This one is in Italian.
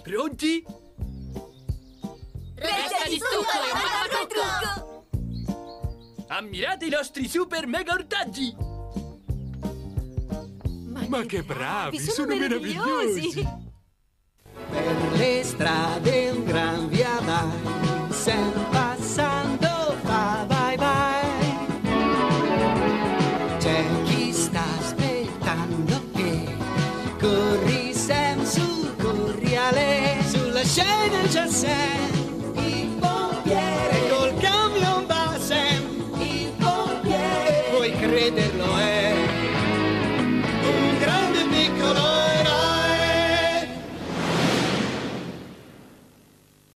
Pronti? Resta di stucco e trucco! Ammirate i nostri super mega ortaggi! Ma che bravi, sono meravigliosi! Per le strade un gran via vai, sempre passando va vai vai. C'è chi sta aspettando che corri Sam su, corri a lei. Sulla scena c'è Sam, il pompiere, col camion va Sam, il pompiere. Puoi crederlo,